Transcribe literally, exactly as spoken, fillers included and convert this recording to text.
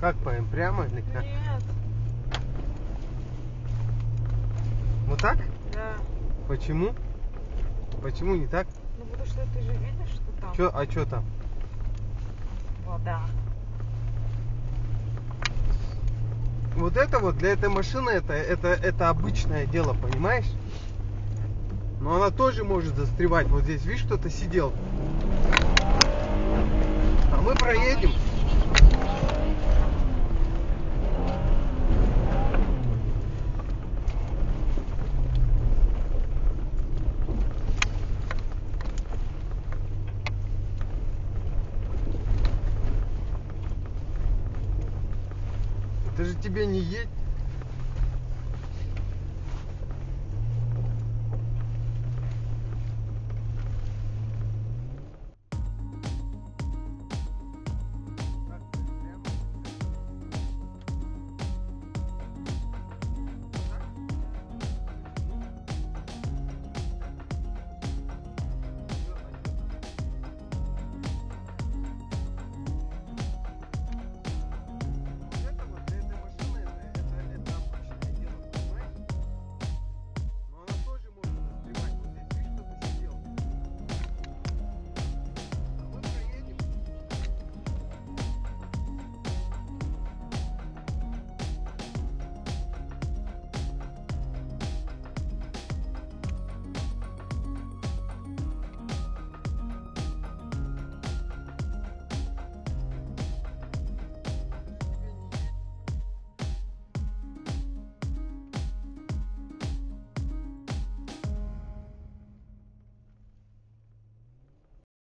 Как поем? Прямо или как? Нет. Вот так? Да. Почему? Почему не так? Ну потому что ты же видишь, что там Чё, а что там? вода. Вот это вот для этой машины это, это, это обычное дело, понимаешь? Но она тоже может застревать. Вот здесь, видишь, кто-то сидел. А мы проедем. Это же тебе не едь.